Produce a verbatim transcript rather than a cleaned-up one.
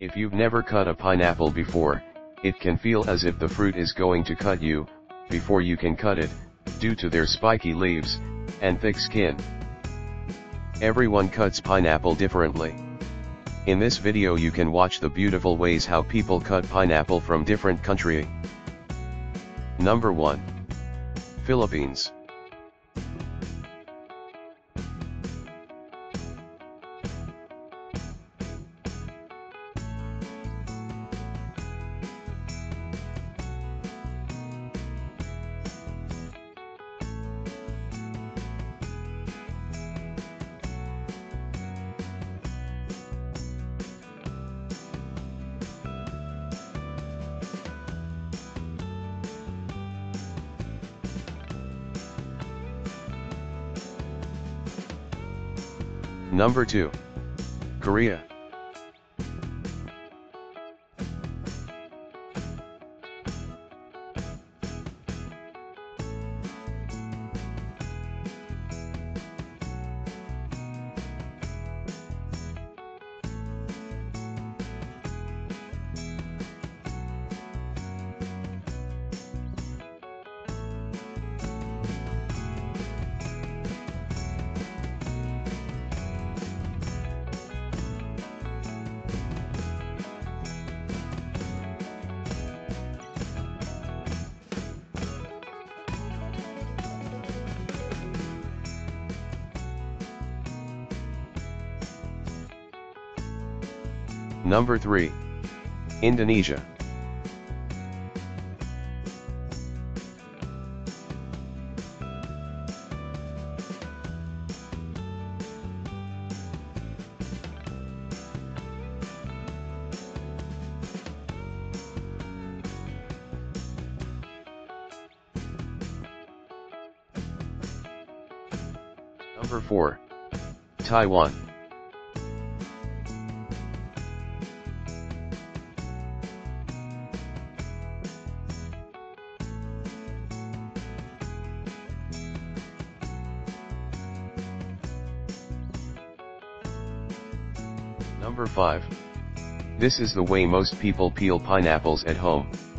If you've never cut a pineapple before, it can feel as if the fruit is going to cut you, before you can cut it, due to their spiky leaves, and thick skin. Everyone cuts pineapple differently. In this video you can watch the beautiful ways how people cut pineapple from different country. Number one. Philippines. Number two. Korea. Number three. Indonesia. Number four. Taiwan. Number five. This is the way most people peel pineapples at home.